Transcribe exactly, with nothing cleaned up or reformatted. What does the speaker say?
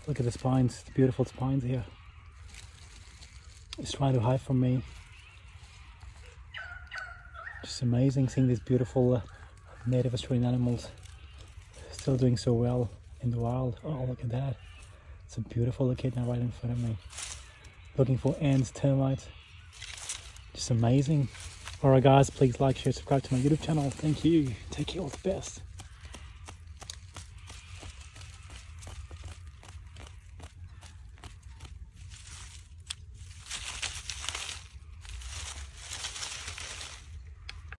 Look at the spines, the beautiful spines here. It's trying to hide from me. Just amazing seeing these beautiful uh, native Australian animals still doing so well in the wild. Oh, look at that. It's a beautiful echidna right in front of me. Looking for ants, termites. Just amazing. Alright guys, please like, share, subscribe to my YouTube channel. Thank you. Take care, all the best.